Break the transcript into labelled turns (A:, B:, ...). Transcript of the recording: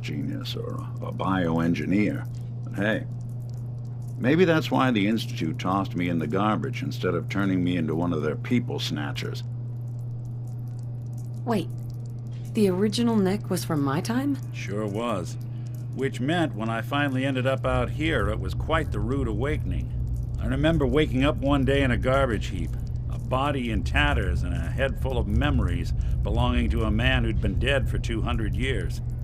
A: genius or a bioengineer. But hey, maybe that's why the Institute tossed me in the garbage instead of turning me into one of their people snatchers.
B: Wait, the original Nick was from my time?
C: Sure was. Which meant when I finally ended up out here, it was quite the rude awakening. I remember waking up one day in a garbage heap, a body in tatters and a head full of memories belonging to a man who'd been dead for 200 years.